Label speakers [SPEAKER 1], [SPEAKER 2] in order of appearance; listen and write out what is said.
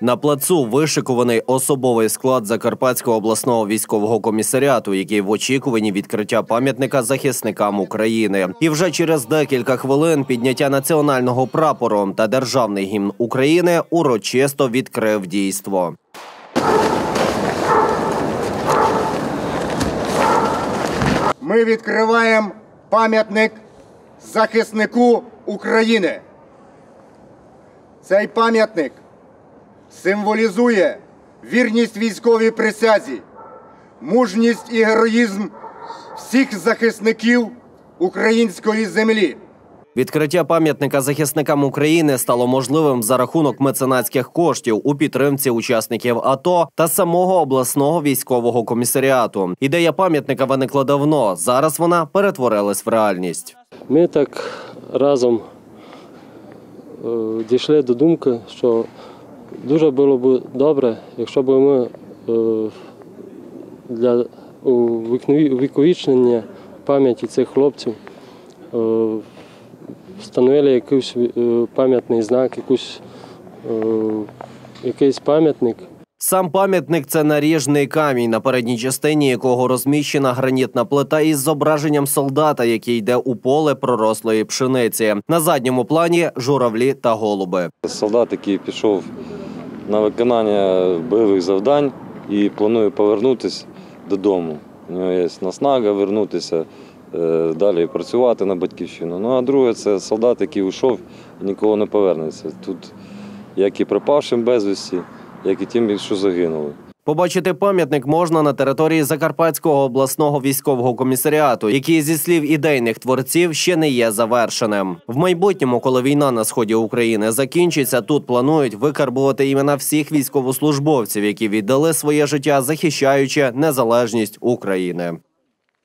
[SPEAKER 1] На плацу вишикуваний особовий склад Закарпатського обласного військового комісаріату, який в очікуванні відкриття пам'ятника захисникам України. І вже через декілька хвилин підняття національного прапору та державний гімн України урочисто відкрив дійство.
[SPEAKER 2] Ми відкриваємо пам'ятник захиснику України. Цей пам'ятник символізує вірність військовій присязі, мужність і героїзм всіх захисників української землі.
[SPEAKER 1] Відкриття пам'ятника захисникам України стало можливим за рахунок меценатських коштів у підтримці учасників АТО та самого обласного військового комісаріату. Ідея пам'ятника виникла давно, зараз вона перетворилась в реальність.
[SPEAKER 3] Ми так разом дійшли до думки, що дуже було б добре, якщо б ми для увіковічнення пам'яті цих хлопців встановили якийсь пам'ятний знак, якийсь пам'ятник.
[SPEAKER 1] Сам пам'ятник – це наріжний камінь, на передній частині якого розміщена гранітна плита із зображенням солдата, який йде у поле пророслої пшениці. На задньому плані – журавлі та голуби.
[SPEAKER 4] Солдат, який пішов на виконання бойових завдань і планує повернутися додому. У нього є наснага повернутися, далі працювати на батьківщину. Ну а друге – це солдат, який ушов і ніколи не повернеться. Тут як і пропавшим безвісті, як і тим, що загинули.
[SPEAKER 1] Побачити пам'ятник можна на території Закарпатського обласного військового комісаріату, який, зі слів ідейних творців, ще не є завершеним. В майбутньому, коли війна на сході України закінчиться, тут планують викарбувати імена всіх військовослужбовців, які віддали своє життя, захищаючи незалежність України.